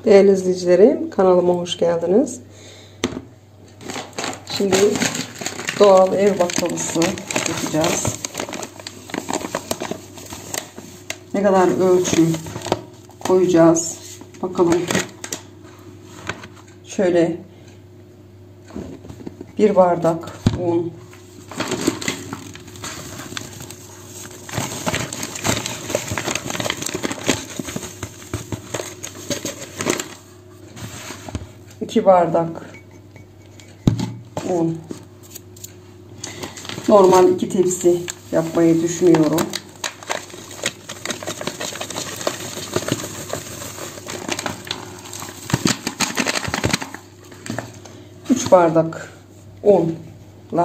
Değerli izleyicilerim, kanalıma hoş geldiniz. Şimdi doğal ev baklavası yapacağız. Ne kadar ölçü koyacağız bakalım. Şöyle 1 bardak un, 2 bardak un. Normal 2 tepsi yapmayı düşünüyorum. Üç bardak unla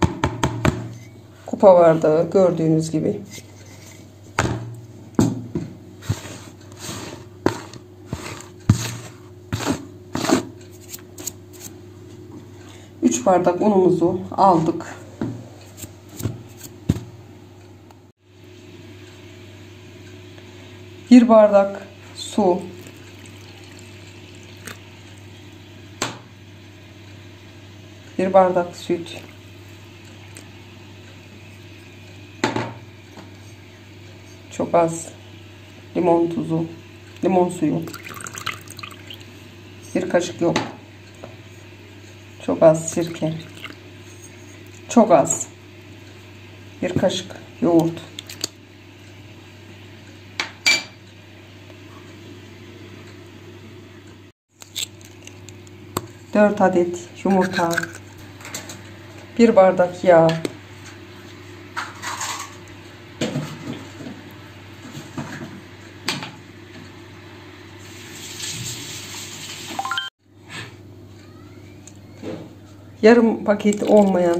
kupa bardağı gördüğünüz gibi. 3 bardak unumuzu aldık. Bir bardak su. Bir bardak süt. Çok az limon tuzu, limon suyu. Bir kaşık yok. Çok az sirke. Çok az. Bir kaşık yoğurt. 4 adet yumurta. 1 bardak yağ. Yarım paket olmayan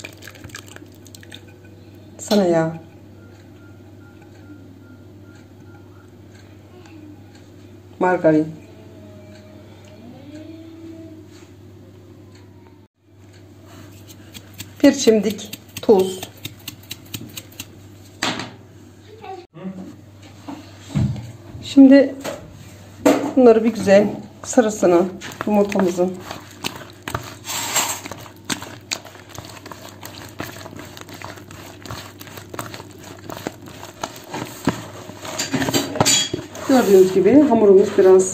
sana yağ. Margarin. Bir çimdik tuz. Şimdi bunları bir güzel sarısını yumurtamızın gördüğünüz gibi hamurumuz biraz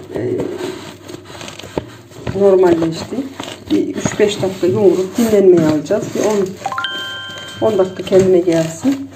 normalleşti. Bir 3-5 dakika yoğurup dinlenmeye alacağız. Bir 10 dakika kendine gelsin.